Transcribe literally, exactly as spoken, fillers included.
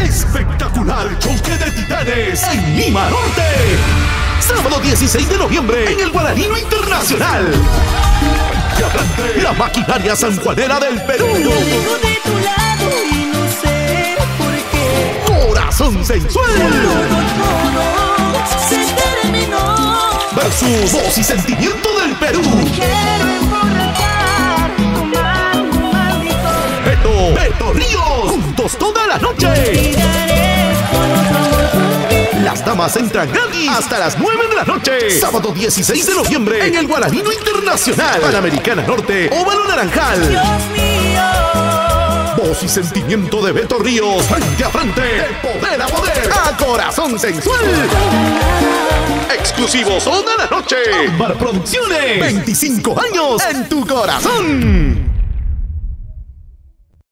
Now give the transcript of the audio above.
Espectacular choque de titanes en Lima Norte. Sábado dieciséis de noviembre en el Guararino Internacional. Y adelante, la maquinaria sanjuanera del Perú. Me alejo de tu lado y no sé por qué. Corazón Sensual Todo se terminó. versus Voz y Sentimiento del Perú. Quiero emborrachar, tomar un maldito. Beto, Beto Ríos, juntos toda la noche. Olvidaré con otro amor por ti. Las damas entran gratis hasta las nueve de la noche. Sábado dieciséis de noviembre en el Guararino Internacional. Panamericana Norte, Óvalo Naranjal. Dios mío. Voz y Sentimiento de Beto Ríos, frente a frente, de poder a poder, a Corazón Sensual. Exclusivos toda la noche. Ámbar Producciones, veinticinco años en tu corazón.